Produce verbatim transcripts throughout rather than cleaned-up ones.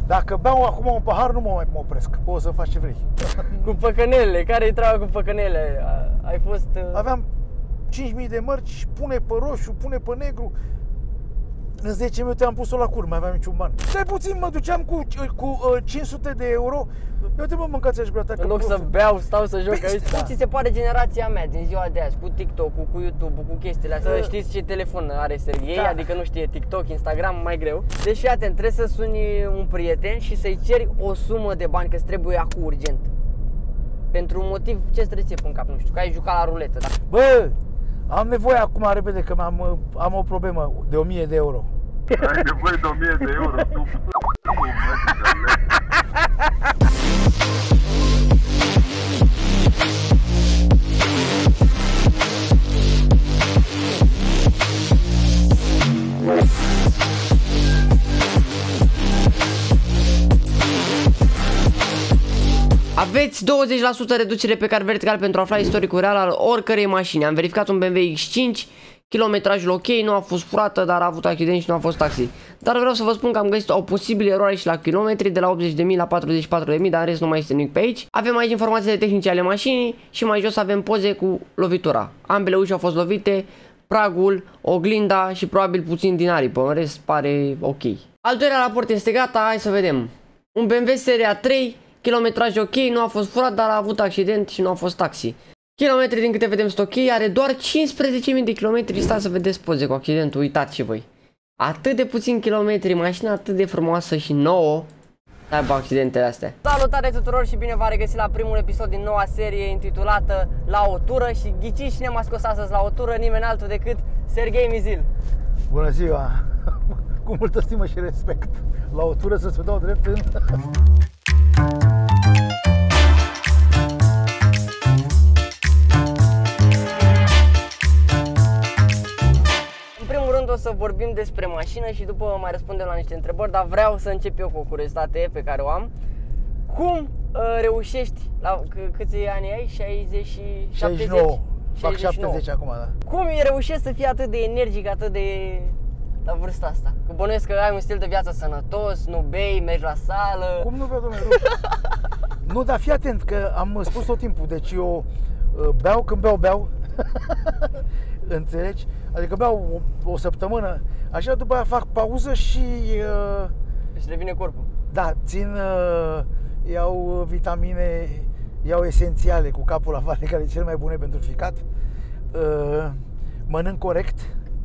Dacă beau acum un pahar, nu mă mai mă opresc. Poți să faci ce vrei. Cu păcănelele, care-i treaba cu păcănelele? Ai fost... Uh... Aveam cinci mii de mărci, pune pe roșu, pune pe negru. În zece minute am pus-o la cur, mai aveam niciun ban. Stai puțin, mă duceam cu, cu uh, cinci sute de euro. Eu te mă mâncați aș gata. În loc să beau, stau să joc aici. Da. Cum ți se pare generația mea din ziua de azi, cu TikTok-ul, cu YouTube-ul, cu chestiile astea? Uh, Știți ce telefon are Serghei, da. Adică nu știe TikTok, Instagram, mai greu. Deci fii atent, trebuie să suni un prieten și să-i ceri o sumă de bani, că-ți trebuie acum urgent. Pentru un motiv, ce-ți trebuie în cap, nu știu, că ai jucat la ruletă, da? Bă, am nevoie acum repede că am, am o problemă de o mie de euro. Ai nevoie de o mie de euro, tu. Aveți douăzeci la sută reducere pe Car Vertical pentru a afla istoricul real al oricărei mașini. Am verificat un B M W X cinci, kilometrajul ok, nu a fost furată, dar a avut accident și nu a fost taxi. Dar vreau să vă spun că am găsit o posibilă eroare și la kilometri, de la optzeci de mii la patruzeci și patru de mii, dar în rest nu mai este nimic pe aici. Avem aici informațiile tehnice ale mașinii și mai jos avem poze cu lovitura. Ambele uși au fost lovite, pragul, oglinda și probabil puțin din aripă, în rest pare ok. Al doilea raport este gata, hai să vedem. Un B M W Seria trei, kilometraj ok, nu a fost furat, dar a avut accident și nu a fost taxi. Kilometri din câte vedem sunt ok, are doar cincisprezece mii de kilometri, stați să vedeți poze cu accidentul, uitați și voi. Atât de puțin kilometri, mașina atât de frumoasă și nouă, să aibă accidentele astea. Salutare tuturor și bine v-am regăsit la primul episod din noua serie intitulată La o tură și ghiciți cine m-a scos astăzi la o tură, nimeni altul decât Serghei Mizil. Bună ziua! Cu multă stimă și respect. La o tură să se dau drept în... O să vorbim despre mașină și după mai răspundem la niște întrebări, dar vreau să încep eu cu o curiozitate pe care o am. Cum uh, reușești, la câți ani ai? șaizeci și șaptezeci? șaizeci și nouă. Fac șaptezeci acum, da. Cum reușești să fii atât de energic, atât de... la vârsta asta? Că bănuiesc că ai un stil de viață sănătos, nu bei, mergi la sală... Cum nu beau, domnule? Nu, dar fii atent, că am spus tot timpul, deci eu uh, beau când beau, beau. Înțelegi? Adică beau o, o săptămână, așa după aia fac pauză și... Uh, Își revine corpul. Da, țin, uh, iau vitamine, iau esențiale cu capul la vale, care e cel mai bune pentru ficat. Uh, mănânc corect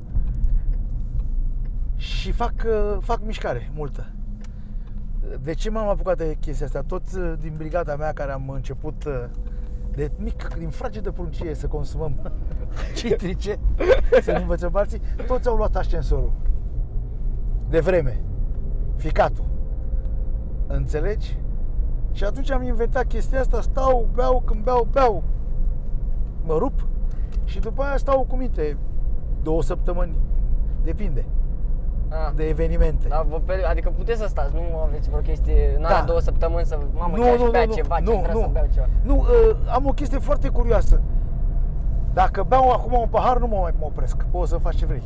și fac, uh, fac mișcare multă. De ce m-am apucat de chestia asta? Toți uh, din brigada mea care am început... Uh, de mic, din fragedă pruncie să consumăm citrice, să ne învățăm alții, toți au luat ascensorul. De vreme. Ficatul. Înțelegi? Și atunci am inventat chestia asta, stau, beau, când beau, beau. Mă rup și după aia stau cu minte. Două săptămâni, depinde. Ah. De evenimente. Da, adică puteți să stați, nu aveți vreo chestie, n-are da. două săptămâni să, mamă, nu, chiar nu, și bea nu, ceva, nu, ce vrea nu. să beau ceva. Nu, uh, am o chestie foarte curioasă. Dacă beau acum un pahar, nu mă mai mă opresc, poți să faci ce vrei.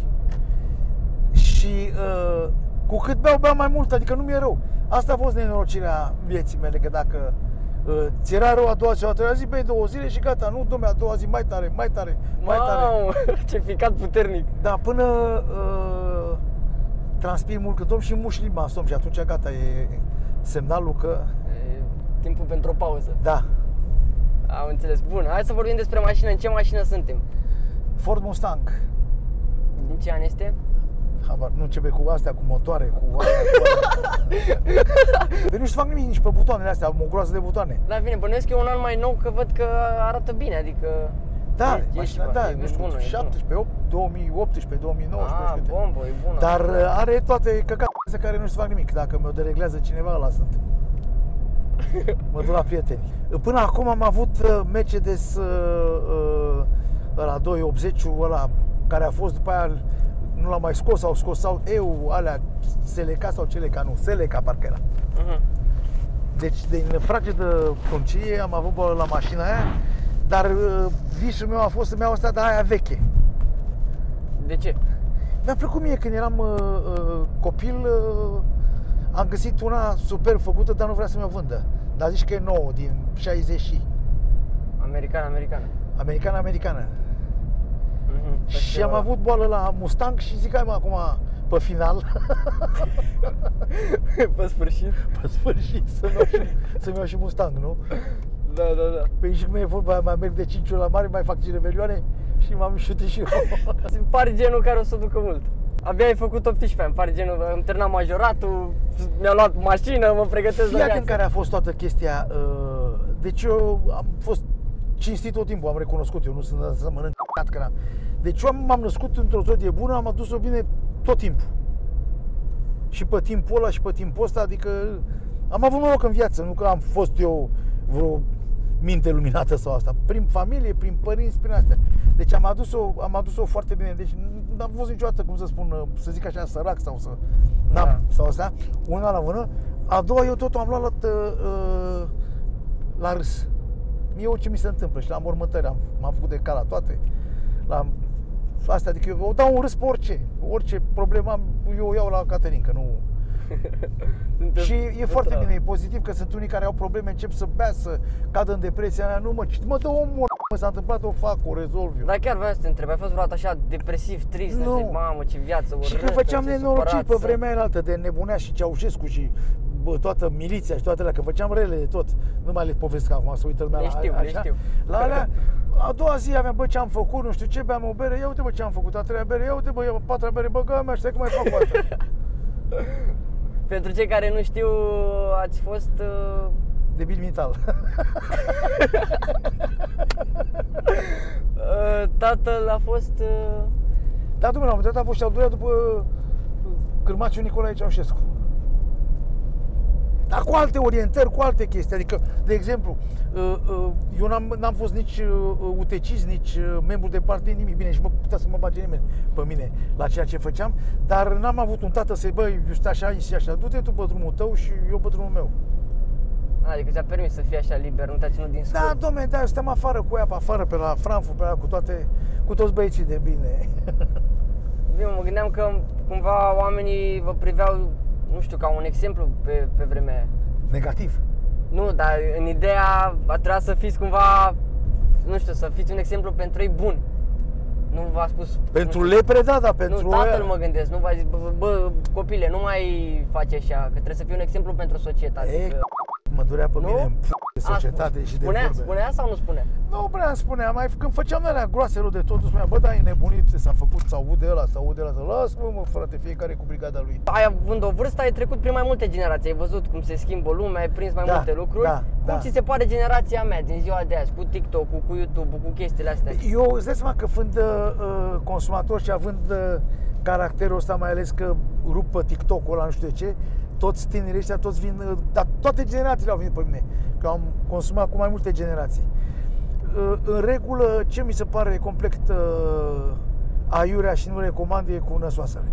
Și uh, cu cât beau, beau mai mult, adică nu mi-e rău. Asta a fost nenorocirea vieții mele, că dacă uh, ți era rău a doua zi sau a treia zi, bei două zile și gata, nu, dom'le, a doua zi mai tare, mai tare, mai Mamă, tare. ce ficat puternic. Da, până uh, transpir mult, că domn și muși limba somn și atunci gata, e semnalul că... E timpul pentru o pauză. Da. Am înțeles. Bun, hai să vorbim despre mașină. În ce mașină suntem? Ford Mustang. Din ce an este? Habar, nu începe cu astea, cu motoare, cu alea, cu alea. Deci nu-și fac nimic nici pe butoanele astea, am o groază de butoane. Da, bine, bănuiesc că e un an mai nou, că văd că arată bine, adică... Da, e, mașina, da, nu știu, bună, șaptesprezece, două mii optsprezece, două mii nouăsprezece. Ah, bombă, e bună. Dar are toate căcatele care nu-și fac nimic. Dacă mă dereglează cineva, ăla sunt. Mă duc la prieteni. Până acum am avut Mercedes ăla doi optzeci, ăla care a fost după aia, nu l-am mai scos, au scos sau eu, alea Seleca sau Celeca, nu, Seleca parcă era. Uh-huh. Deci din fragedă pruncie am avut bă, la mașina aia, dar visul meu a fost să-mi iau asta de aia veche. De ce? Mi-a plăcut mie când eram uh, copil, uh, am găsit una super făcută, dar nu vrea să mi-o vândă. Dar zici că e nouă, din șaizeci și. Americană, americană. Americană, americană. Mm-hmm. Și am avut boală la Mustang și zic, hai mă, acum, pe final, Pe sfârșit. pe sfârșit, să-mi iau și, să-mi iau și Mustang, nu? Da, da, da. Păi și cum e vorba, mai merg de cinci ori la mare, mai fac cinci revelioane și m-am șute și eu. Îmi pare genul care o să ducă mult. Abia ai făcut optsprezece ani, pare genul, am terminat majoratul, mi-a luat mașină, mă pregătesc de Fii atent viață. care a fost toată chestia. uh, Deci eu am fost cinstit tot timpul, am recunoscut, eu nu sunt să mănânc că n-am. Deci eu m-am născut într-o zodie bună, am adus-o bine tot timpul. Și pe timpul ăla și pe timpul ăsta, adică am avut noroc în viață, nu că am fost eu vreo minte luminată sau asta. Prin familie, prin părinți, prin astea. Deci am adus-o, am adus-o foarte bine. Deci n-am fost niciodată, cum să spun, să zic așa, sărac sau să... N-am, Da. sau asta. Una la mână. A doua, eu totul am luat la, uh, la râs. Mie orice mi se întâmplă și la mormântări am, m-am făcut de ca la toate. La astea, adică eu o dau un râs pe orice. Orice problemă am, eu o iau la Caterinca, nu... Și e foarte bine, e pozitiv că sunt unii care au probleme, încep să bea, să cadă în depresia aia. Nu mă, mă dă omul, mă, s-a întâmplat, o fac, o rezolv eu. Dar chiar vreau să te întreb, ai fost vreodată așa depresiv, trist, Nu. zici, mamă, ce viață urâtă, Și că făceam ce nenorociri supărat pe să- vremea aia altă, de nebunea și Ceaușescu și bă, toată miliția și toate alea, că făceam rele de tot. Nu mai le povestesc acum, să uită lumea Le la știu, le așa. știu. La alea, a doua zi aveam, bă, ce am făcut, nu știu ce, beam o bere, ia uite, bă, ce am făcut, a treia bere, ia uite, bă, a patra bere, bă, gă mea, stai că mai fac o altă. Pentru cei care nu știu, ați fost... Uh... Debil mental. uh, tatăl a fost... Uh... Da, domnule, la un moment dat a fost și al doilea după Cârmaciu Nicolae Ceaușescu. Dar cu alte orientări, cu alte chestii. Adică, de exemplu, eu n-am, n-am fost nici utecist, nici membru de partid, nimic. Bine, și mă putea să mă bage nimeni pe mine la ceea ce făceam, dar n-am avut un tată să-i, băi, eu stai așa, și așa, du-te tu pe drumul tău și eu pe drumul meu. Adică ți-a permis să fii așa liber, nu te-a ținut din scurt. Da, dom'le, da, eu stăm afară cu ea, pe afară, pe la Frankfurt, pe la, cu toate, cu toți băieții de bine. Bine, mă gândeam că cumva oamenii vă priveau, nu știu, ca un exemplu pe, pe vremea aia. Negativ. Nu, dar în ideea a trebuit să fiți cumva, nu știu, să fiți un exemplu pentru ei bun. Nu v-a spus... Pentru nu știu, lepre, da, dar pentru Nu, tatăl aia- mă gândesc, nu v-a zis, bă, bă, copile, nu mai faci așa, că trebuie să fii un exemplu pentru societate. E, că... mă durea pe Nu? mine în p- de A, societate și de spunea, vorbe. spunea sau nu spunea? Nu prea îmi spunea, mai când făceam alea groase rău de tot, îmi spunea, bă, da, e nebunit, s-a făcut, s-a aud de ăla, s-a aud de ăla, lasă-mă, mă, frate, fiecare cu brigada lui. Ai având o vârstă, ai trecut prin mai multe generații, ai văzut cum se schimbă lumea, ai prins mai Da, multe lucruri. da, cum da. ți se pare generația mea din ziua de azi, cu TikTok-ul, cu YouTube-ul, cu chestiile astea? Eu îți dai seama că fiind uh, consumator și având uh, caracterul ăsta, mai ales că rup pe TikTok-ul ăla, nu știu de ce, toți tinerii ăștia, toți vin, uh, dar toate generațiile au venit pe mine, că am consumat cu mai multe generații. Uh, în regulă, ce mi se pare complet uh, aiurea și nu recomand e cu năsoasele.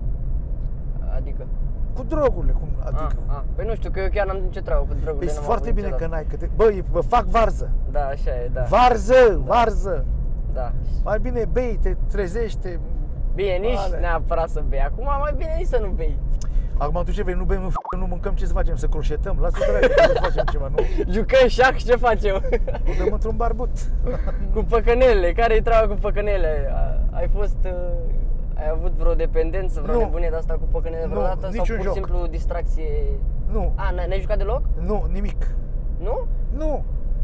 Adică? Cu drogurile, cum, adică. A, a. Păi nu știu, că eu chiar n-am nicio treabă cu drogurile. Păi n-am foarte avut bine că niciodată. n-ai, că te... Băi, vă fac varză. Da, așa e, da. Varză, varză. Da. Mai bine bei, te trezește. Bine, nici Alea. neapărat să bei. Acum mai bine nici să nu bei. Acum tu ce vrei, nu bem, nu, f- nu mâncăm, ce să facem? Să croșetăm? Lasă-o dracu, să facem ceva, nu? Jucăm șah, ce facem? O dăm într-un barbut. Cu păcănelele, care-i treaba cu păcănelele? A- Ai fost... uh, Ai avut vreo dependență, vreo Nu. nebunie de asta cu păcănele Nu, vreodată? Sau niciun pur și joc. simplu distracție? Nu, A, n-ai n-ai jucat deloc? nu, nimic. Nu? Nu.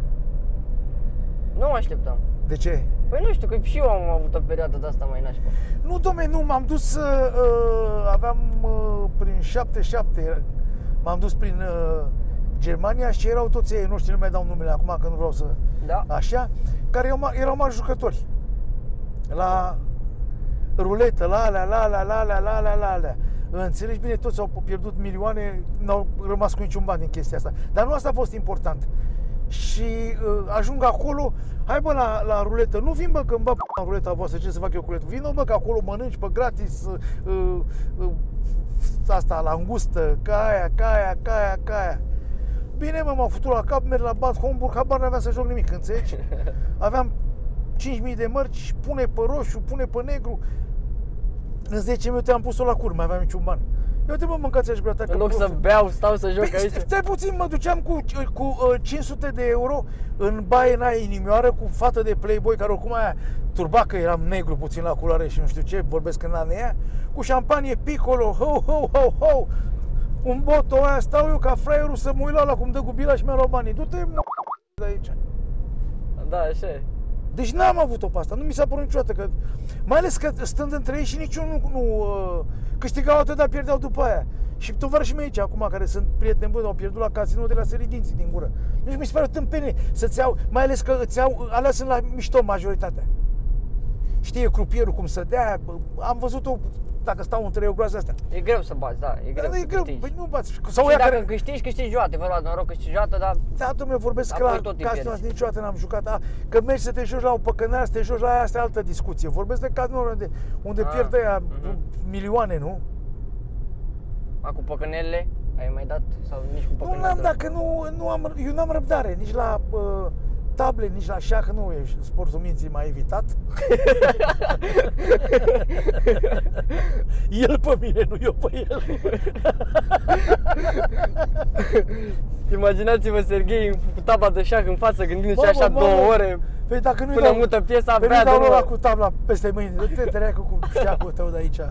Nu mă așteptam. De ce? Păi nu știu, că și eu am avut o perioadă de asta mai nașpa. Nu, dom'le, nu, m-am dus, uh, aveam uh, prin șaptezeci și șapte, m-am dus prin uh, Germania și erau toți ei, nu știu, nu mai dau numele acum, că nu vreau să... Da? Așa, care erau, ma- erau mari jucători. La ruletă, la alea, la alea, la alea, la alea, la alea. Înțelegi bine, toți au pierdut milioane, n-au rămas cu niciun ban din chestia asta. Dar nu asta a fost important. Și uh, ajung acolo, hai bă la, la ruletă, nu vin bă că îmi bag p- în ruleta voastră, ce să fac eu cu ruletă? Vino bă că acolo mănânci pe gratis uh, uh, asta, langustă, ca aia, ca aia, ca aia, ca aia. Bine mă, m-au făcut la cap, merg la Bad Homburg, habar n-aveam să joc nimic, înțelegi? Aveam cinci mii de mărci, pune pe roșu, pune pe negru. În zece minute am pus-o la cur, mai aveam niciun ban. Eu te mă mâncați-aș gura ta. În loc să beau, stau să joc Păi, aici. stai puțin, mă duceam cu, cu uh, cinci sute de euro în baie n-aia inimioară cu fată de playboy, care oricum aia turba că eram negru puțin la culoare și nu știu ce, vorbesc în anii aia, cu șampanie piccolo, ho, ho, ho, ho, un boto aia, stau eu ca fraierul să mă uit la ăla cum dă cu bila și mi-a luat banii. Du-te, mă, de aici. Da, așa e. Deci n-am avut-o pe asta, nu mi s-a părut niciodată că... Mai ales că stând între ei și niciunul nu, nu uh, câștigau atât, dar pierdeau după aia. Și tovarășii mei aici, acum, care sunt prieteni buni, au pierdut la casino de la sări dinții din gură. Deci mi se pare o tâmpenie să-ți iau, mai ales că îți iau, alea sunt la mișto majoritatea. Știe crupierul cum să dea, am văzut-o, dacă stau între eu groază astea. E greu să bați, da, e greu Da, să e greu, câștigi. păi nu bați. Sau Și ea dacă care... câștigi, câștigi joate, vă luați noroc, câștigi joată, dar... Da, dom'le, vorbesc că Apoi la tot îi casino pierzi. niciodată n-am jucat. A, că mergi să te joci la o păcăneală, să te joci la aia, asta e altă discuție. Vorbesc de casino unde, unde Ah, pierd aia mhm. milioane, nu? A, cu păcănelele, ai mai dat? Sau nici cu Nu păcănelele? n-am, dacă nu, nu am, eu n-am răbdare, nici la uh, table, nici la șah, nu e sportul minții m-a evitat. El pe mine, nu eu pe el. Imaginați-vă Serghei cu tabla de șah în față, gândindu-se Mamă, așa mamă. două ore. Păi dacă nu-i Până dau, mută piesa, păi bea nu de dau nouă. ăla cu tabla peste mâini, du-te treacă cu șahul tău de aici.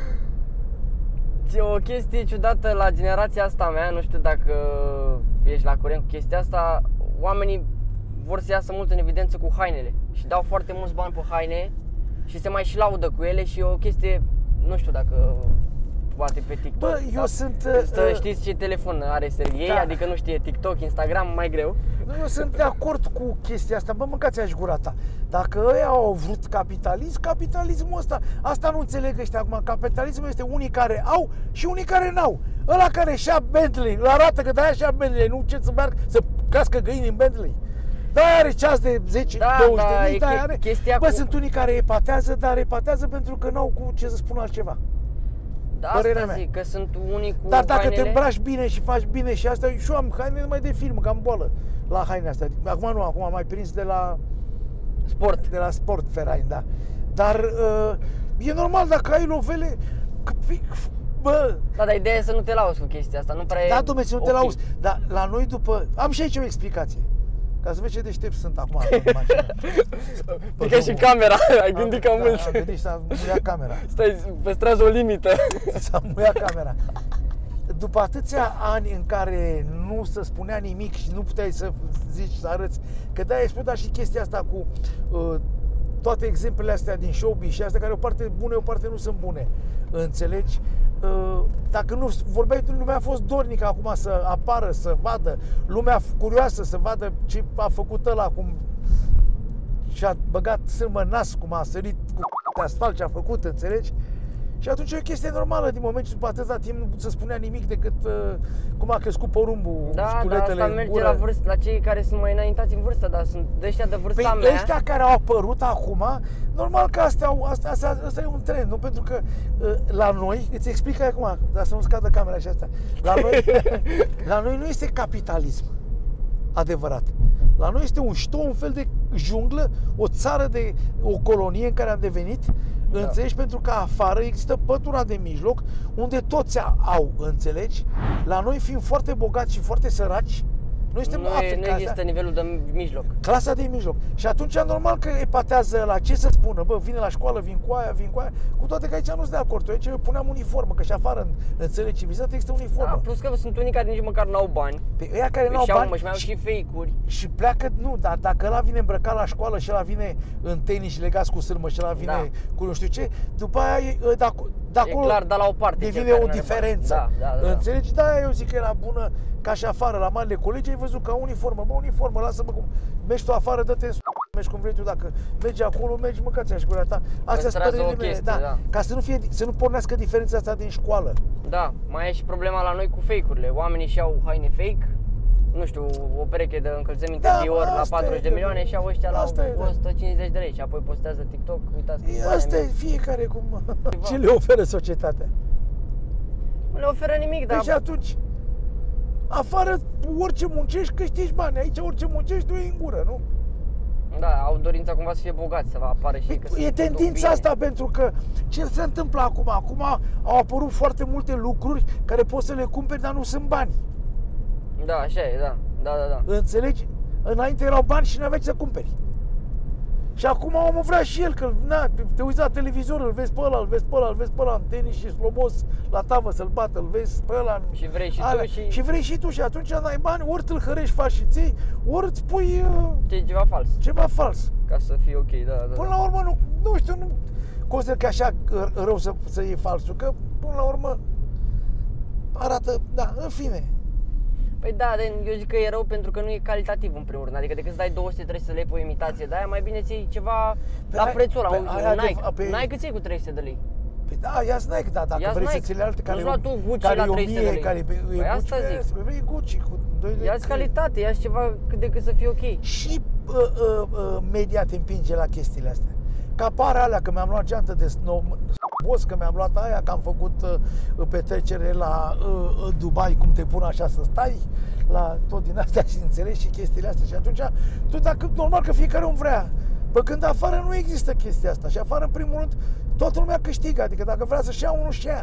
E o chestie ciudată la generația asta mea, nu știu dacă ești la curent cu chestia asta, oamenii vor să iasă mult în evidență cu hainele și dau foarte mulți bani pe haine și se mai și laudă cu ele și e o chestie, nu știu dacă poate pe TikTok. Bă, eu dar sunt, Să uh, știți ce telefon are Serghei, da. adică nu știe TikTok, Instagram, mai greu. Nu, eu sunt de acord cu chestia asta, bă, mâncați-aș gura ta. Dacă ăia au vrut capitalism, capitalismul ăsta, asta nu înțeleg ăștia acum. Capitalismul este unii care au și unii care n-au. Ăla care și-a Bentley, îl arată că de-aia și-a Bentley, nu ce să meargă, să cască găini în Bentley. Da, are ceas de zece Da, douăzeci da, de mii, e da, che- are. chestia Bă, cu- sunt unii care epatează, dar epatează pentru că n-au cu ce să spună altceva. Da, Părerea asta mea. zic, că sunt unii cu Dar dacă hainele... te îmbraci bine și faci bine și asta, și eu am haine numai de film, că am boală la haine astea. Acum nu, acum am mai prins de la Sport. de la Sport Ferain, da. Dar uh, e normal dacă ai lovele, că, bă, Da, dar ideea e să nu te lauzi cu chestia asta, nu prea e da, dom'le, să nu te ok. lauzi. Dar la noi după, am și aici o explicație. Ca să vezi ce deștept sunt acum în mașină. Pică și camera, ai gândit cam Da, mult. am gândit și s-a muiat camera. Stai, păstrează o limită. S-a muiat camera. După atâția ani în care nu se spunea nimic și nu puteai să zici, să arăți, că de-aia exploda și chestia asta cu uh, toate exemplele astea din showbiz și astea care o parte bune, o parte nu sunt bune. Înțelegi? Uh, dacă nu vorbeai, lumea a fost dornică acum să apară, să vadă, lumea curioasă să vadă ce a făcut ăla, cum și-a băgat sârmă în nas, cum a sărit cu de asfalt ce a făcut, înțelegi? Și atunci e o chestie normală, din moment ce după atâta timp nu se spunea nimic decât uh, cum a crescut porumbul, Da, dar sculetele asta în merge gură. la vârstă, la cei care sunt mai înaintați în vârstă, dar sunt de ăștia de vârsta Păi mea. ăștia care au apărut acum, normal că astea au, astea, astea, asta e un trend, nu? Pentru că uh, la noi, îți explic acum, dar să nu scadă camera și asta, la noi, la noi nu este capitalism adevărat. La noi este un ștou, un fel de junglă, o țară de o colonie în care am devenit, da. Înțelegi? Pentru că afară există pătura de mijloc unde toți au, înțelegi? La noi fiind foarte bogați și foarte săraci, noi suntem nu, e, Africa, nu există asta, nivelul de mijloc. clasa de mijloc. Și atunci normal că epatează la ce să spună, bă, vine la școală, vin cu aia, vin cu aia, cu toate că aici nu sunt de acord. Eu aici eu puneam uniformă, că și afară în, în țările civilizate există uniformă. Da, plus că sunt unii care nici măcar n-au bani. Pe ăia care Păi n-au și-au, bani mă, și mai au și fake-uri. și pleacă, nu, dar dacă ăla vine îmbrăcat la școală și ăla vine în tenis și legați cu sârmă și ăla vine Da. cu nu știu ce, după aia e, de acolo, de acolo E clar, da la o parte. cel devine care o n-are bani. diferență. Da, da, da, da. Înțelegi? Da, eu zic că era bună ca și afară, la marile colegi, ai văzut ca uniformă, bă, uniformă, lasă-mă cum mergi tu afară, dă-te în s***, mergi cum vrei tu, dacă mergi acolo, mergi, mâncați-aș gura ta. Astea sunt Păstrează părerile o mele, chestie, da, da. ca să nu fie, să nu pornească diferența asta din școală. Da, mai e și problema la noi cu fake-urile. Oamenii și-au haine fake, nu știu, o pereche de încălțăminte Da, Dior la asta patruzeci e, de milioane și au ăștia la asta e, da. o sută cincizeci de lei și apoi postează TikTok, uitați că E, bani asta am e fiecare cum Ceva. ce le oferă societatea. Nu le oferă nimic, dar Deci atunci, afară orice muncești câștigi bani, aici orice muncești tu e în gură, nu? Da, au dorința cumva să fie bogați, să vă apară și că E tendința asta, pentru că ce se întâmplă acum? Acum au apărut foarte multe lucruri care poți să le cumperi, dar nu sunt bani. Da, așa e, da, da, da, da. Înțelegi? Înainte erau bani și n-aveai să cumperi. Și acum omul vrea și el, că na, te uiți la televizor, îl vezi pe ăla, îl vezi pe ăla, îl vezi pe ăla în tenis și slobos la tavă să-l bată, îl vezi pe ăla. Și vrei și alea. tu și... Și vrei și tu și atunci n-ai bani, ori îl hărești, faci și ții, ori îți pui uh, Ce ceva fals. ceva fals. Ca să fie ok, da, da. Până da. la urmă, nu, nu știu, nu consider că așa rău să, să iei falsul, că până la urmă arată, da, în fine. Păi da, eu zic că e rău pentru că nu e calitativ în primul rând. Adică decât să dai două sute trei sute de lei pe o imitație de aia, mai bine ți iei ceva Pe la aia- prețul ăla, pe un aia de- Nike. pe- Nike cât ți iei cu trei sute de lei? Păi da, ia-ți Nike, da, dacă Ia-ți vrei Nike. să ți le alte care, Nu-ți lua tu Gucci care la e o trei sute de mie, lei. care e, pe- e Păi Gucci, asta pe- zic. vrei Gucci cu doi lei. Ia-ți calitate, ia-ți ceva cât de cât să fie ok. Și uh, uh, uh, media te împinge la chestiile astea. Că apare alea, că mi-am luat geantă de snow, boss, că mi-am luat aia, că am făcut uh, petrecere la uh, Dubai, cum te pun așa să stai, la tot din astea și înțelegi și chestiile astea. Și atunci, tu dacă, normal că fiecare îmi vrea. Pe când afară nu există chestia asta. Și afară, în primul rând, toată lumea câștigă. Adică dacă vrea să-și ia unul, și ia.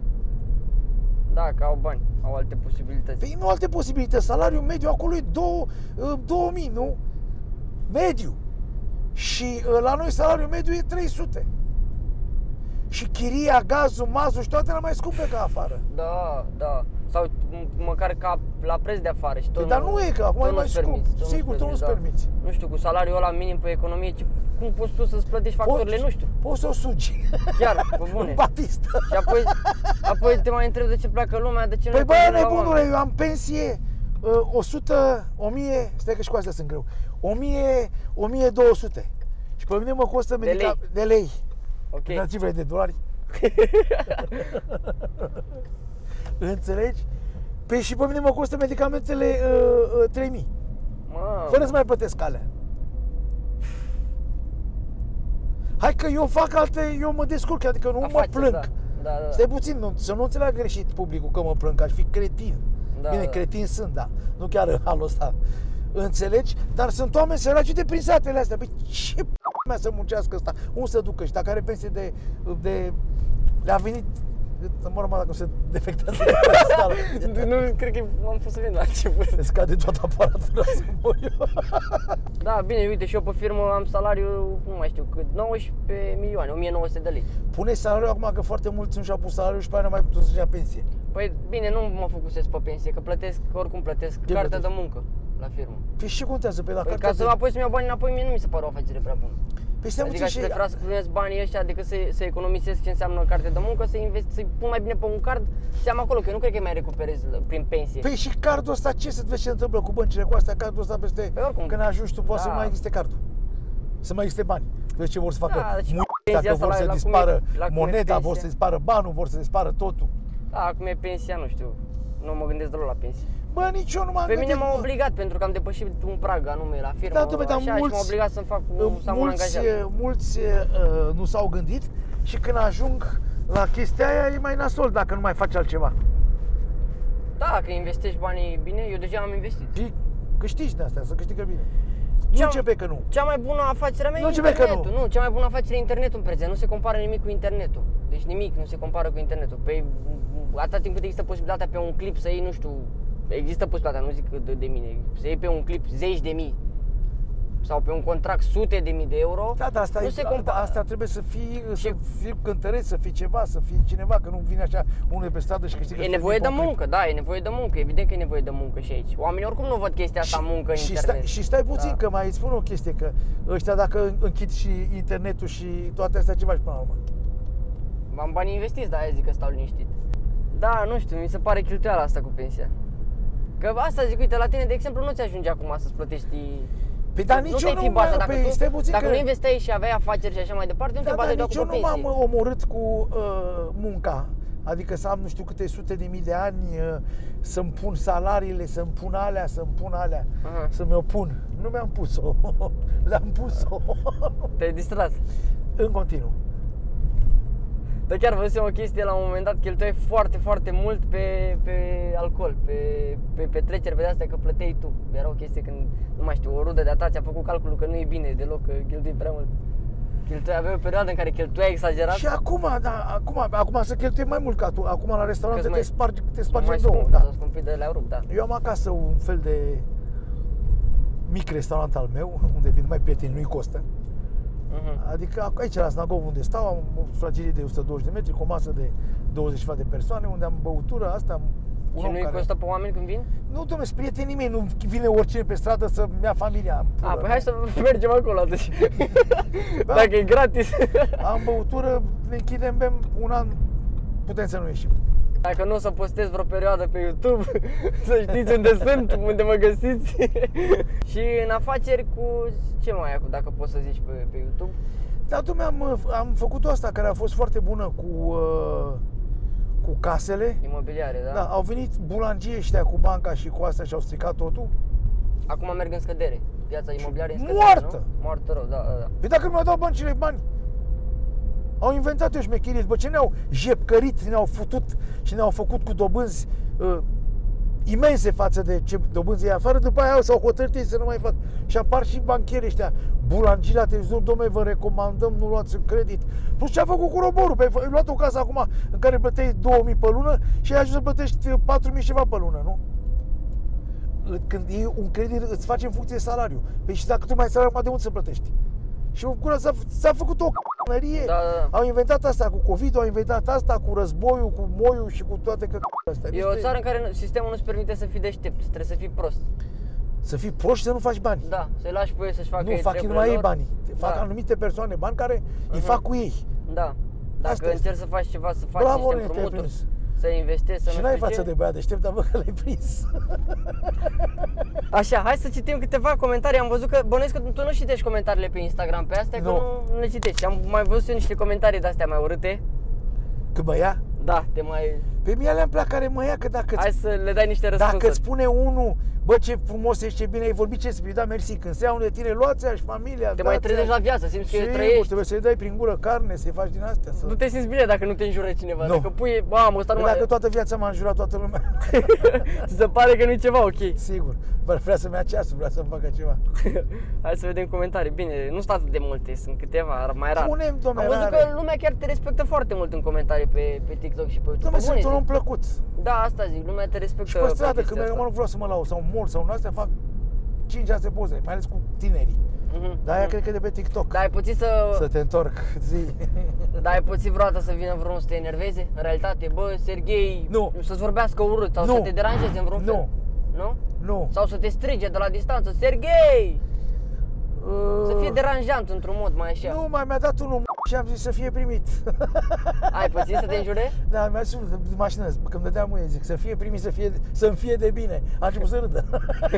Da, că au bani, au alte posibilități. Păi nu alte posibilități. Salariul mediu acolo e două mii, nu? Mediu. Și uh, la noi salariul mediu e trei sute. Și chiria, gazul, mazul și toate le mai scumpe ca afară. Da, da. Sau m- măcar ca la preț de afară și tot. Păi, dar nu e, că acum tot e mai nu-ți scump. permiți, tot Sigur, tu nu-ți da. permiți. Nu știu, cu salariul ăla minim pe economie, ce, cum poți tu să-ți plătești facturile, nu știu. Poți să o sugi. Chiar, pe bune. În batistă. Și apoi, apoi te mai întreb de ce pleacă lumea, de ce Păi nu bă, merge la nebunule, oameni. eu am pensie uh, o sută, o mie, stai că și cu astea sunt greu, o mie, o mie două sute. Și pe mine mă costă De medica... lei. de lei. Ok. Dar ce vrei, de dolari? Înțelegi? Păi și pe mine mă costă medicamentele uh, uh, trei mii. Mă, Fără să mai plătesc alea. Hai că eu fac alte, eu mă descurc, adică nu afaceri, mă plâng. Da, da, da. Stai puțin, nu, să nu înțeleagă greșit publicul că mă plâng, că aș fi cretin. Da, Bine, da. cretin sunt, da, nu chiar în halul ăsta. Înțelegi? Dar sunt oameni săraci de prin satele astea. Păi ce p*** mea să muncească ăsta? Unde să ducă? Și dacă are pensie de... de le-a venit... Să mă rog, dacă se defectează de Nu, cred că am fost să vin la început. se scade toată aparatura să mor eu. Da, bine, uite, și eu pe firmă am salariu, nu mai știu cât, nouăsprezece milioane, o mie nouă sute de lei. Pune salariul acum, că foarte mulți nu și-au pus salariul și pe aia nu mai putut să-și ia pensie. Păi bine, nu mă făcusesc pe pensie, că plătesc, oricum plătesc Ce cartea plătești? de muncă la firmă. Păi și contează pe la Păi, cartea ca să de- apoi să-mi iau bani înapoi, mie nu mi se pare o afacere prea bună. Păi stai Adică puțin aș și... prefera să primesc banii ăștia decât să, să economisesc ce înseamnă carte de muncă, să invest, să-i pun mai bine pe un card și am acolo, că eu nu cred că mai recuperez prin pensie. Păi și cardul ăsta, ce să vezi ce se întâmplă cu băncile cu astea? Cardul ăsta peste... Păi oricum. Când ajungi tu, poate Da. să mai existe cardul. Să mai existe bani. Vezi ce vor să facă? Da, deci Mu- pensia dacă asta vor la- să la cum e- dispară la cum e moneda, vor pensia. să dispară banul, vor să dispară totul. Da, acum e pensia, nu știu, nu mă gândesc deloc la pensie. Bă, nici eu nu m-am Pe mine gândit, m-au mă. obligat pentru că am depășit un prag anume la firmă, Da, dom'le, dar așa, și mulți- m-au obligat să-mi fac un, să am un mulți, angajat. mulți uh, nu s-au gândit și când ajung la chestia aia e mai nasol dacă nu mai faci altceva. Da, că investești banii bine, eu deja am investit. Și câștigi de astea, să câștigă bine. Nu Cea- începe că nu. Cea mai bună afacere a mea Nu e începe că internetul. nu. Nu, cea mai bună afacere e internetul în prezent. Nu se compară nimic cu internetul. Deci nimic nu se compară cu internetul. Păi atâta timp cât există posibilitatea pe un clip să iei, nu știu, există posibilitatea, nu zic de, de mine, să iei pe un clip zeci de mii sau pe un contract sute de mii de euro. Da, dar asta, nu e, se da, compară. asta trebuie să fii, să Și- fii cântăreț, să fii ceva, să fii cineva, că nu vine așa unul pe stradă și câștigă. E nevoie de muncă, da, e nevoie de muncă, evident că e nevoie de muncă și aici. Oamenii oricum nu văd chestia asta, muncă în și internet. Stai, și stai puțin, Da. că mai îți spun o chestie, că ăștia dacă închid și internetul și toate astea, ce faci până la urmă? Am bani investiți, da, aia zic că stau liniștit. Da, nu știu, mi se pare cheltuiala asta cu pensia. Că asta zic, uite, la tine, de exemplu, nu ți ajunge acum să-ți plătești... Păi dar nu nici te-ai eu fi nu, bazat, mă, dacă păi, tu, stai puțin dacă că... nu investeai și aveai afaceri și așa mai departe, nu Da, te dar bazai doar nici cu eu nu pensie. m-am omorât cu uh, munca. Adică să am nu știu câte sute de mii de ani, uh, să-mi pun salariile, să-mi pun alea, să-mi pun alea, Aha. să mi-o pun. Nu mi-am pus-o, le-am pus-o Te-ai distrat. în continuu. Dar chiar văzusem o chestie, la un moment dat cheltuiai foarte, foarte mult pe, pe alcool, pe, pe petreceri, pe de-astea, că plăteai tu. Era o chestie când, nu mai știu, o rudă de-a ta ți-a făcut calculul că nu e bine deloc, că cheltui prea mult. Cheltuiai, aveai o perioadă în care cheltuiai exagerat. Și acum, da, acum, acum să cheltuie mai mult ca tu. Acum la restaurante te spargi, te spargi mai în două. scump, Da. s-au scumpit, de le-au rupt, da. Eu am acasă un fel de mic restaurant al meu, unde vin mai prieteni, nu-i costă. Uh-huh. Adică aici la Snagov unde stau, am o sufragerie de o sută douăzeci de metri, cu o masă de douăzeci de persoane, unde am băutură, asta am un Și om nu-i care... costă pe oameni când vin? Nu, dom'le, sunt prietenii mei, nu vine oricine pe stradă să-mi ia familia. A, păi hai să mergem acolo atunci. Da. Dacă e gratis. Am băutură, ne închidem, bem un an, putem să nu ieșim. Dacă nu o să postez vreo perioadă pe YouTube, să știți unde sunt, unde mă găsiți. Și în afaceri cu ce mai ai, dacă poți să zici pe, pe YouTube? Da, dom'le, am, am făcut asta care a fost foarte bună cu, uh, cu casele. Imobiliare, da? Da, au venit bulangii ăștia cu banca și cu asta și au stricat totul. Acum merg în scădere. Piața imobiliară e în scădere, Moartă! Nu? Moartă rău, da, da, da. Păi dacă nu mi-au dat băncile bani, au inventat eu șmecherii, bă, ce ne-au jepcărit, ne-au futut și ne-au făcut cu dobânzi uh, imense față de ce dobânzi e afară, după aia s-au hotărât ei să nu mai fac. Și apar și bancherii ăștia, bulangii la televizor, dom'le, vă recomandăm, nu luați în credit. Plus ce a făcut cu roborul, pe ai luat o casă acum în care plăteai două mii pe lună și ai ajuns să plătești patru mii ceva pe lună, nu? Când e un credit, îți face în funcție de salariu. Păi și dacă tu mai ai salariu, de unde să plătești? Și s-a, s-a făcut o c***nărie. Da, da, da. Au inventat asta cu COVID, au inventat asta cu războiul, cu moiul și cu toate c***urile astea. E o țară în care sistemul nu-ți permite să fii deștept, trebuie să fii prost. Să fii prost și să nu faci bani. Da, să-i lași pe ei să-și facă Nu, ei fac treburile numai ei lor. banii. Fac Da. anumite persoane bani care Mhm. îi fac cu ei. Da. Dacă Asta este. încerci să faci ceva, să faci Bravo, niște Nene, te-ai împrumuturi, prins. să investești, să Și nu n-ai știu față ce. de băiat deștept, dar bă că l-ai prins. Așa, hai să citim câteva comentarii. Am văzut că, bănuiesc că tu nu citești comentariile pe Instagram pe astea, Nu. că nu, nu le citești. Am mai văzut eu niște comentarii de-astea mai urâte. Când mă ia, Da, te mai... pe mine le-am plac care mă ia, că dacă Hai să le dai niște răspunsuri. Dacă îți spune unul, bă, ce frumos ești, ce bine ai vorbit, ce să da, mersi, când se iau de tine, luați-și familia, Te mai trezești la viață, simți că Sigur, trăiești. trebuie să-i dai prin gură carne, să-i faci din astea. Să... Nu te simți bine dacă nu te înjură cineva. Nu. Dacă pui, mamă, ăsta nu Păi mai... dacă toată viața m-a înjurat toată lumea, Ți se pare că nu-i ceva ok. sigur, bă, vrea să-mi ia ceasul, vrea să-mi facă ceva. Hai să vedem comentarii. Bine, nu sunt atât de multe, sunt câteva, mai rar. Spune-mi, dom'le, Am văzut rare. că lumea chiar te respectă foarte mult în comentarii pe, pe TikTok și pe YouTube. Dom'le, Pe bune sunt un zic. om plăcut. Da, asta zic, lumea te respectă. Și pe stradă, chestia când merg, asta. mă, nu vreau să mă laud, sau mor, sau în astea, fac cinci șase poze, mai ales cu tinerii. Mhm, Dar aia mhm. cred că e de pe TikTok. Dar ai puțin să... Să te întorc, zi. Dar ai puțin vreodată să vină vreunul să te enerveze? În realitate, bă, Serghei, Nu. să-ți vorbească urât sau Nu. să te deranjeze în vreun Nu. fel? Nu? Nu. Sau să te strige de la distanță, Serghei! Să fie deranjant într-un mod mai așa. Nu, mai mi-a dat unul și am zis să fie primit. Ai puțin să te înjure? Da, mi-a spus de mașină, când îmi dădea muie, zic, să fie primit, să fie, să-mi fie de bine. A început să râdă.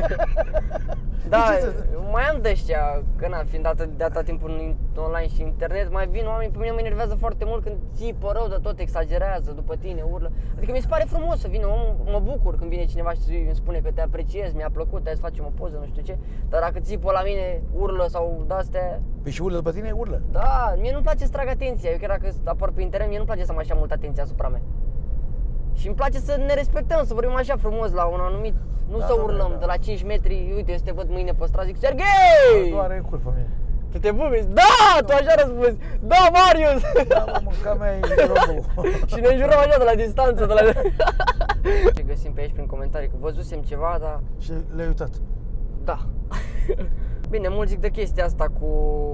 Da, De ce să- mai am de ăștia, că na, fiind atât, de atâta timp în online și internet, mai vin oameni, pe mine mă enervează foarte mult când țipă rău de tot, exagerează după tine, urlă. Adică mi se pare frumos să vină omul, mă bucur când vine cineva și îmi spune că te apreciez, mi-a plăcut, hai să facem o poză, nu știu ce. Dar dacă țipă la mine, urlă sau de-astea, Păi și urlă după tine, urlă. da, mie nu-mi place să trag atenția, eu chiar dacă apar pe internet, mie nu-mi place să am așa multă atenție asupra mea. Și îmi place să ne respectăm, să vorbim așa frumos la un anumit, nu Da, să domnule, urlăm da. de la cinci metri, uite, eu să te văd mâine pe stradă, zic, Serghei! Doare în cur pe mine. Tu te bucuri? Da, tu așa răspunzi, da, Marius! Da, mă, mânca mea e robul. Și ne înjurăm așa de la distanță, de la... Ce găsim pe aici prin comentarii, că văzusem ceva, dar... Și le-ai uitat. Da. Bine, mulți zic de chestia asta cu...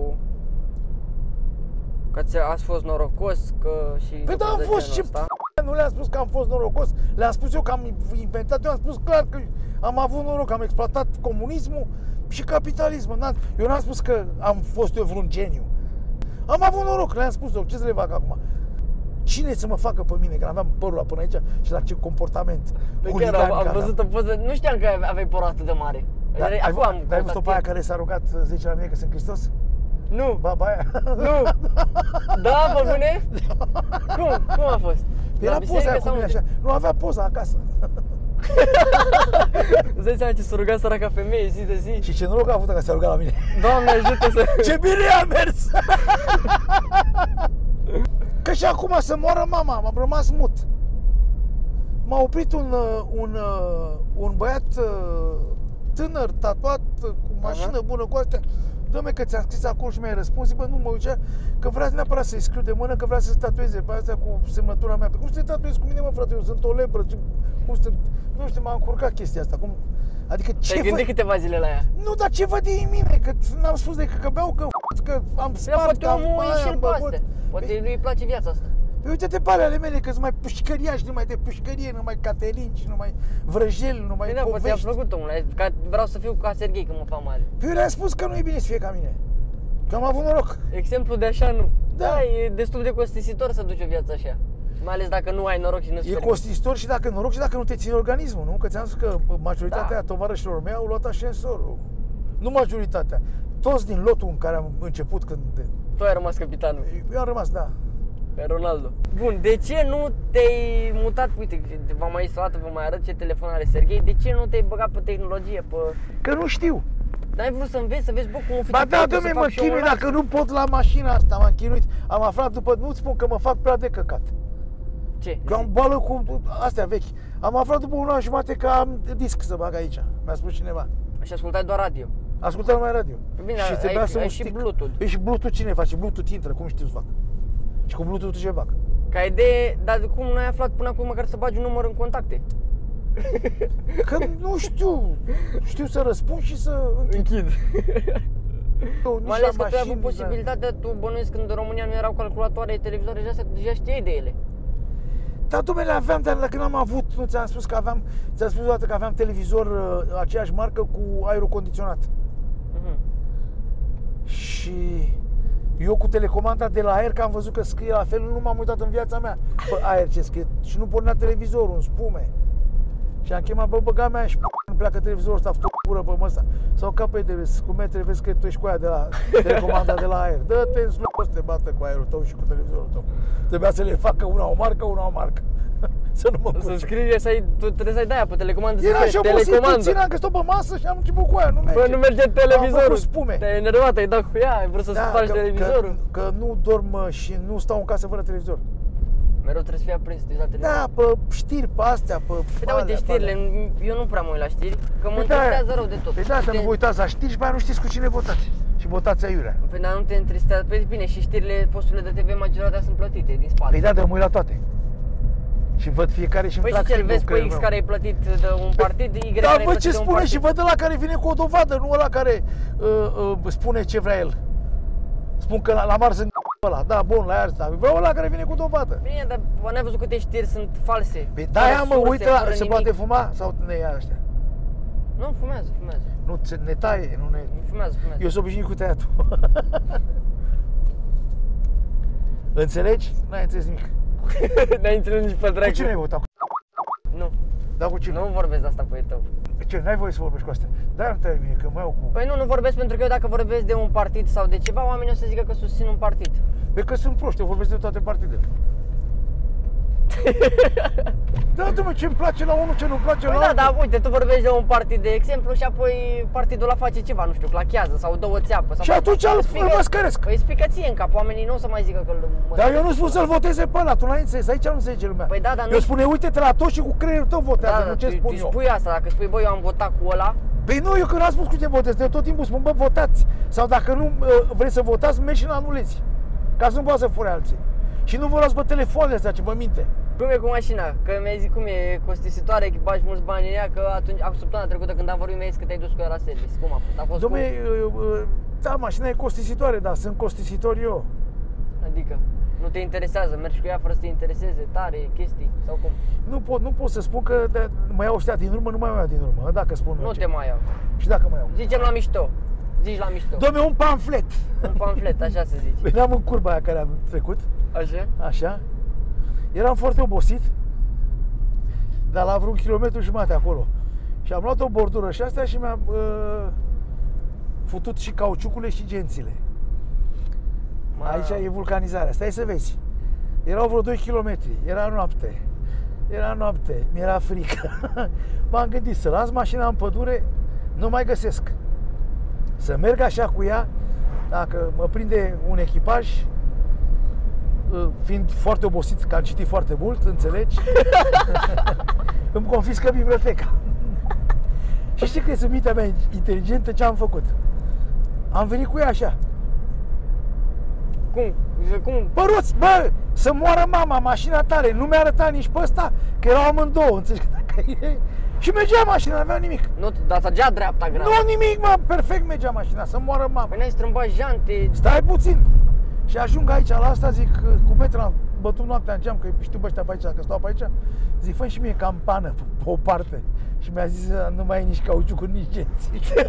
Că ți- ați fost norocos, că și... Păi da, am de fost, genul ce ăsta. p***, nu le-am spus că am fost norocos, le-am spus eu că am inventat, eu am spus clar că am avut noroc, am exploatat comunismul și capitalismul. N-am- Eu n-am spus că am fost eu vreun geniu. Am avut noroc, le-am spus eu, ce să le fac acum? Cine să mă facă pe mine, că aveam părul la până aici și la ce comportament Păi chiar huligan am, am aveam. văzut o poză, nu știam că aveai părul atât de mare. Da, ai, Acum am ai văzut-o pe aia constatat. care s-a rugat, zice la mine că sunt Hristos? Nu, Baba aia. nu. Da, pe bune? Cum? Cum a fost? La Era biserică poza aia cu sau mine unde? așa. Nu avea poza acasă. Îți dai seama ce s-a rugat săraca femeie zi de zi? Și ce noroc a avut că s-a rugat la mine. Doamne ajută să... Ce bine a mers! Că și acum să moară mama, m-am rămas mut. M-a oprit un, uh, un, uh, un băiat uh, tânăr, tatuat, uh, cu mașină uh-huh. bună, cu astea. Dă-me că ți-am scris acolo și mi-ai răspuns. Zic, bă, nu mă ducea, că vrea neapărat să-i scriu de mână, că vrea să se tatueze pe astea cu semnătura mea. Pe cum să te tatuezi cu mine, mă, frate? Eu sunt o lebră. Cum să... Nu știu, m-a încurcat chestia asta. Cum... Adică ce Te-ai gândit câteva zile la ea? Nu, dar ce văd în mine? Că n-am spus decât că beau, că că am spart, Poate că am omul e și el pe băut. astea. Poate lui îi place viața asta. Păi uite-te pe alea ale mele, că sunt mai pușcăriași, numai de pușcărie, numai Caterin, numai vrăjeli, numai Păi da, poate ți-a povești. plăcut, omule, că vreau să fiu ca Serghei când mă fac mare. Păi eu le-am spus că nu e bine să fie ca mine. Că am avut noroc. Exemplu de așa nu. Da. Da, e destul de costisitor să duci o viață așa. Mai ales dacă nu ai noroc și nu E spermi. costisitor și dacă noroc și dacă nu te ține organismul, nu? Că ți-am spus că majoritatea Da. tovarășilor mei au luat ascensorul. Nu majoritatea. Toți din lotul în care am început când... Tu ai rămas capitanul, Eu am rămas, da. pe Ronaldo. Bun, de ce nu te-ai mutat? Uite, v-am mai zis o dată, vă mai arăt ce telefon are Serghei. De ce nu te-ai băgat pe tehnologie, pe... Că nu știu. N-ai vrut să înveți, să vezi, bă, cum o fi Ba da, să dă-mi, fac mă și eu chinui un dacă nu pot la mașina asta, m-am chinuit. Am aflat după, nu-ți spun că mă fac prea de căcat. Ce? Că am boală cu astea vechi. Am aflat după un an jumate că am disc să bag aici. Mi-a spus cineva. Și ascultai doar radio. Ascultam numai radio. Bine, și ai- trebuia să ai mă și stic. Bluetooth. Păi și Bluetooth cine face? Bluetooth intră, cum știu să fac? Și cu Bluetooth ce fac? Ca idee, dar cum n-ai aflat până acum măcar să bagi un număr în contacte? Că nu știu. Știu să răspund și să Închid. Eu, nici Mai la ales că tu ai avut mașini, nici la- posibilitatea, tu bănuiesc când în România nu erau calculatoare, televizoare și astea, deja știai de ele. Dar dom'le, aveam, dar când am avut, nu ți-am spus că aveam, ți-am spus o dată că aveam televizor uh, aceeași marcă cu aerul condiționat. Mhm. Și eu cu telecomanda de la aer, că am văzut că scrie la fel, nu m-am uitat în viața mea pe aer ce scrie. Și nu pornea televizorul în spume. Și am chemat, bă, băga mea și nu pleacă televizorul ăsta, fătă pură pe măsta. Sau ca pe de cu metre, vezi că tu ești cu aia de la telecomanda de la aer. Dă-te în slupă să te bată cu aerul tău și cu televizorul tău. Trebuia să le facă una o marcă, una o marcă. Să nu mă Să curce. scrie, să ai, tu trebuie să-i dai aia pe telecomandă, să Era și scrie obosit, telecomandă. țineam că stau pe masă și am început cu aia, nu merge. Bă, nu merge Am televizorul. făcut spume. Te-ai enervat, ai dat cu ea, ai vrut să spargi că, televizorul. Că, că nu dorm uh, și nu stau în casă fără televizor. Mereu trebuie să fie aprins deja televizorul. Da, pe știri, pe astea, pe Păi da, uite, alea, pe știrile, alea. eu nu prea mă uit la știri, că mă Păi da, întristează rău de tot. Păi da, să Te- nu vă uitați la știri și pe aia nu știți cu cine votați. Și votați aiurea. Păi dar nu te întristează, păi bine, și știrile, posturile de T V majoritatea sunt plătite din spate. Păi da, de mă uit la toate. Și văd fiecare și îmi Păi trag și ce, îl singurul vezi pe creierul X meu. care ai plătit de un partid, Y Da, care ai văd plătit ce de un spune partid. și văd ăla care vine cu o dovadă, nu ăla care uh, uh, spune ce vrea el. Spun că la, la Mars în ăla, da, bun, la asta. Vreau ăla care vine cu dovadă. Bine, dar bă, n-ai văzut câte știri sunt false? Păi Fără da, mă, surse, uite, la, fără se nimic. poate fuma sau ne ia ăștia? Nu, fumează, fumează. Nu, ți- ne taie, nu ne... Fumează, fumează. Eu sunt obișnuit cu tăiatul. Înțelegi? N-ai înțeles nimic. N-ai înțeles nici pe Cu dracu. cine ai votat? Nu, Da, cu cine? nu vorbesc de asta pe tău. Ce, n-ai voie să vorbești cu astea? Da, nu te mie, că mă iau cu... Păi nu, nu vorbesc pentru că eu dacă vorbesc de un partid sau de ceva, oamenii o să zică că susțin un partid. Pe că sunt proști, eu vorbesc de toate partidele. Da, dom'le, ce-mi place la unul, ce nu-mi place Păi la da, altul. dar uite, tu vorbești de un partid de exemplu și apoi partidul ăla face ceva, nu știu, clachează sau dă o țeapă. Sau Și atunci îl- Spică- îl măscăresc. Păi spică ție în cap, oamenii nu o să mai zică că îl Dar eu nu spun să-l voteze pe ăla, tu n-ai înțeles, aici nu înțelege lumea. Păi da, dar Eu nu- spune, uite-te la tot și cu creierul tău votează, Da, nu ce tu, spun tu eu. spui asta, dacă spui, băi, eu am votat cu ăla, Păi nu, eu când am spus cu ce votez, eu tot timpul spun, bă, votați. Sau dacă nu uh, vreți să votați, mergi și anulezi. Ca să nu poată să fure alții. Și nu vă luați pe telefoanele astea, ce vă minte. cum e cu mașina? Că mi-ai zis cum e costisitoare, că bagi mulți bani în ea, că atunci, acum săptămâna trecută când am vorbit, mi-ai zis că te-ai dus cu ea la service. Cum a fost? A fost Dom'le, cum? uh, uh, da, mașina e costisitoare, dar sunt costisitor eu. Adică, nu te interesează, mergi cu ea fără să te intereseze, tare, chestii, sau cum? Nu pot, nu pot să spun că de, mă iau ăștia din urmă, nu mai iau din urmă, dacă spun Nu eu te ce. mai iau. Și dacă mă iau. Zicem la mișto. Zici la mișto. Dom'le, un pamflet. Un pamflet, așa să zici. Veneam în curba aia care am trecut, Așa? așa. Eram foarte obosit, dar la vreun kilometru jumate acolo. Și am luat o bordură și astea și mi-am uh, futut și cauciucurile și gențile. Ma- Aici e vulcanizarea, stai să vezi. Erau vreo doi kilometri, era noapte. Era noapte, mi-era frică. M-am gândit să las mașina în pădure, nu mai găsesc. Să merg așa cu ea, dacă mă prinde un echipaj, fiind foarte obosit, că am citit foarte mult, înțelegi? Îmi confiscă biblioteca. Și știi că e mintea mea inteligentă ce am făcut? Am venit cu ea așa. Cum? Cum? Băruț, bă, să moară mama, mașina tare, nu mi-a arătat nici pe ăsta, că erau amândouă, înțelegi? Și mergea mașina, n-avea nimic. Nu, dar trăgea dreapta grav. Nu nimic, mă, perfect mergea mașina, să moară mama. Păi n-ai strâmbat jante. Stai puțin. Și ajung aici la asta, zic, cu metru am bătut noaptea în geam, că știu pe ăștia pe aici, că stau pe aici. Zic, fă și mie campană pe, pe o parte. Și mi-a zis, nu mai e nici cauciucuri, nici genți.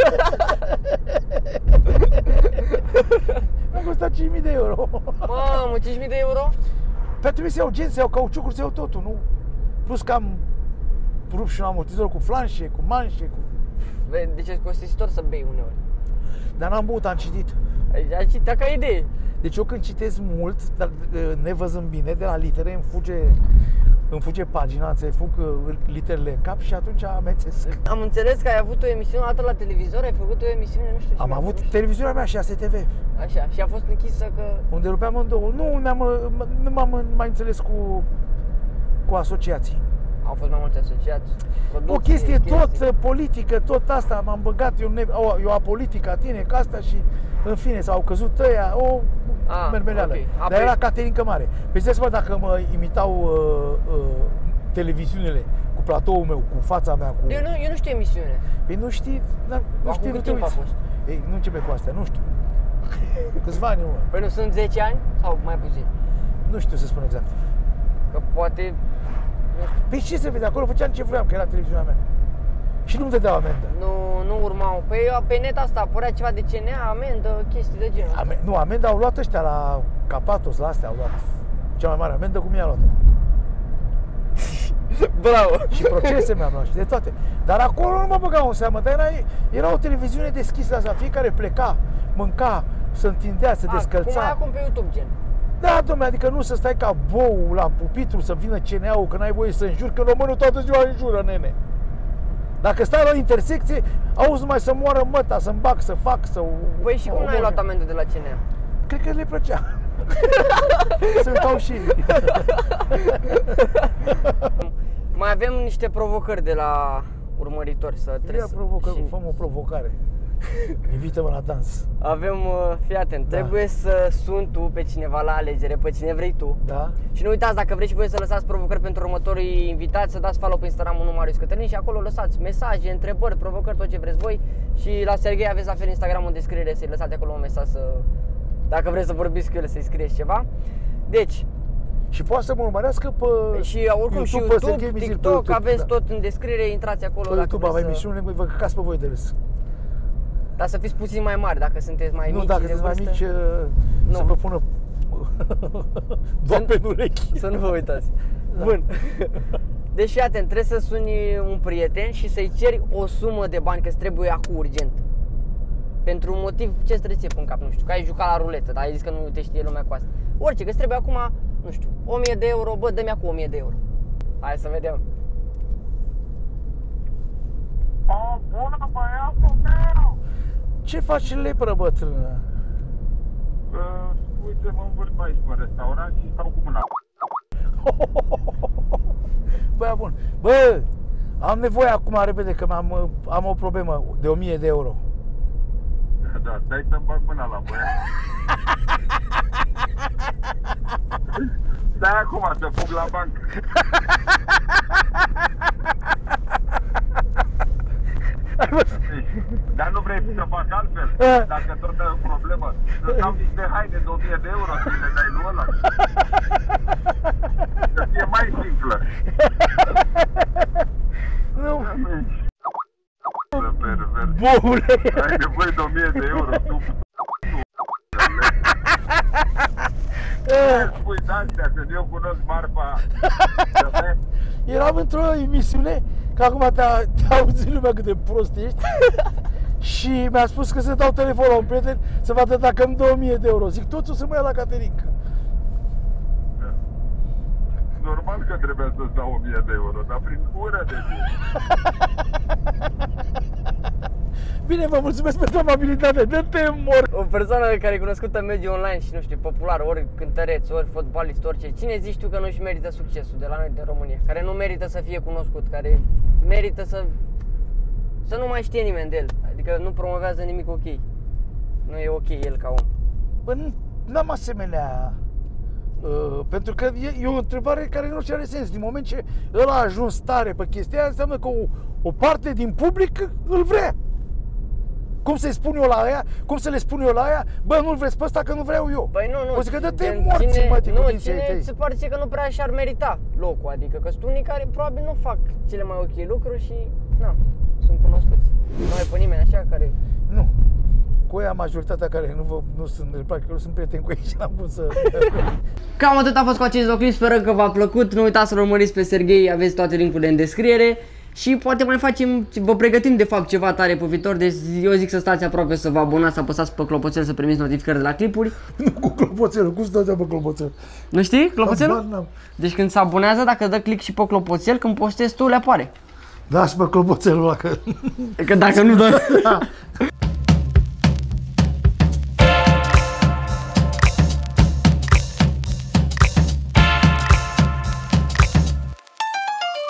Am costat cinci mii de euro. Mamă, cinci mii de euro? Pe trebuie să iau genți, să iau cauciucuri, să iau totul, nu? Plus că am rupt și un amortizor cu flanșe, cu manșe, cu... Deci e costisitor să bei uneori. Dar n-am băut, am citit. Ai citit ca idee. Deci eu când citesc mult, dar nevăzând bine, de la litere îmi fuge, îmi fuge pagina, îți fug literele în cap și atunci amețesc. Am înțeles că ai avut o emisiune dată la televizor, ai făcut o emisiune, nu știu ce. Am avut televiziunea mea și A S T V. Așa, și a fost închisă că... Unde rupeam în două. Nu, ne-am, nu m-am mai înțeles cu, cu asociații. Au fost mai multe asociații. O chestie tot politică, tot asta, m-am băgat, eu, ne, eu apolitică a tine, ca asta și în fine s-au căzut ăia, o ah, mermeleală. Okay. Dar Apoi... era Caterinca Mare. Păi ziceți mă, dacă mă imitau uh, uh, televiziunile cu platoul meu, cu fața mea, cu... Eu nu, eu nu știu emisiune. Păi nu știi, nu, nu știi, nu te timp a uiți. fost? Ei, nu începe cu astea, nu știu. Câțiva ani, mă. Păi nu sunt zece ani sau mai puțin? Nu știu să spun exact. Că poate... Păi ce se vede acolo? Făceam ce vreau, că era televiziunea mea. Și nu-mi dădeau amendă. Nu, nu urmau. Păi pe net asta apărea ceva de C N A, amendă, chestii de genul. Ame- nu, amenda au luat ăștia la Capatos, la astea au luat. Cea mai mare amendă cum i-a luat. Bravo! Și procese mi-am luat și de toate. Dar acolo nu mă băgau în seamă, dar era, era o televiziune deschisă asta, fiecare pleca, mânca, se întindea, se A, descălța. cum ai acum pe YouTube, gen? Da, dom'le, adică nu să stai ca bou la pupitru, să vină C N A-ul, că n-ai voie să înjuri, că românul toată ziua înjură, nene. Dacă stai la o intersecție, auzi numai să moară măta, să-mi bag, să fac, să... Păi și cum n-ai luat amendă de la C N A? Cred că le plăcea. Să uitau și ei. Mai avem niște provocări de la urmăritori să trebuie Ia să... provocă, și... făm o provocare. Invită-mă la dans. Avem, uh, fii atent, Da. trebuie să suni tu pe cineva la alegere, pe cine vrei tu. Da? Și nu uitați, dacă vreți și voi să lăsați provocări pentru următorii invitați, să dați follow pe Instagram-ul lui Marius Cătălin și acolo lăsați mesaje, întrebări, provocări, tot ce vreți voi. Și la Serghei aveți la fel Instagram în descriere, să-i lăsați acolo un mesaj să... Dacă vreți să vorbiți cu el, să-i scrieți ceva. Deci... Și poate să mă urmărească pe Și oricum și YouTube, pe YouTube, Serghei Mizil, pe TikTok, YouTube, aveți da. tot în descriere, intrați acolo Pe dacă YouTube avem vreți să... emisiune, vă căcați pe voi de râs. Dar să fiți puțin mai mari, dacă sunteți mai Nu, mici dacă de sunteți mai vârstă, mici, Nu. să vă pună doamne în urechi. Să nu vă uitați. Da. Bun. Deci fii atent, trebuie să suni un prieten și să-i ceri o sumă de bani, că îți trebuie acum urgent. Pentru un motiv, ce-ți trebuie în cap, nu știu, că ai jucat la ruletă, dar ai zis că nu te știe lumea cu asta. Orice, că îți trebuie acum, nu știu, o mie de euro, bă, dă-mi acum o mie de euro. Hai să vedem. O, bună, băiatul meu! Ce faci lepră, bătrână? Uh, uite, mă învârt pe aici pe restaurant și stau cu mâna. Băia bun. Bă, am nevoie acum repede că am, am o problemă de o mie de euro. Da, stai să-mi bag mâna la băiat. Stai acum să fug la bancă. Dar nu vrei să fac altfel? Dacă tot ai o problemă, să dau niște haine de o mie de euro și le dai lui ăla. Să fie mai simplă. Nu. Pervers. Boule! Ai nevoie de o mie de euro, tu. Spui de-astea, că eu cunosc marfa. Eram într-o emisiune, că acum te-a, te-a auzit lumea cât de prost ești. Și mi-a spus că să dau telefon la un prieten să vadă dacă îmi dă o mie de euro. Zic, toți o să mă ia la Caterinca. Normal că trebuia să-ți dau o mie de euro, dar prin ură de zi. Bine, vă mulțumesc pentru amabilitate, dă-te mor! O persoană care e cunoscută în mediul online și nu știu, popular, ori cântăreț, ori fotbalist, orice. Cine zici tu că nu-și merită succesul de la noi, din România? Care nu merită să fie cunoscut, care merită să... să nu mai știe nimeni de el. Adică nu promovează nimic ok. Nu e ok el ca om. Bă, nu am asemenea... Uh, pentru că e, e o întrebare care nu are sens. Din moment ce ăla a ajuns tare pe chestia aia, înseamnă că o, o parte din public îl vrea. Cum să-i spun eu la aia? Cum să le spun eu la aia? Bă, nu-l vreți pe ăsta că nu vreau eu. Păi nu, nu. O să că dă-te de- morții, cine- mă, te Nu, cuvinte cine tăi. se pare că nu prea și-ar merita locul. Adică că sunt unii care probabil nu fac cele mai ok lucruri și... Na, sunt cunoscuți. Nu ai pe nimeni așa care... Nu. Cu aia majoritatea care nu, vă, nu sunt, practic nu sunt prieteni cu ei și n-am pus să... Cam atât a fost cu acest videoclip, sperăm că v-a plăcut. Nu uitați să-l urmăriți pe Serghei, aveți toate link-urile în descriere. Și poate mai facem, vă pregătim de fapt ceva tare pe viitor. Deci eu zic să stați aproape, să vă abonați, să apăsați pe clopoțel să primiți notificări de la clipuri. Nu cu clopoțelul, cum stătea pe clopoțel? Nu știi Habar clopoțelul? n-am. Deci când se abonează, dacă dă click și pe clopoțel, când postezi tu, le apare. Da, și pe clopoțelul ăla că... Că dacă nu dă...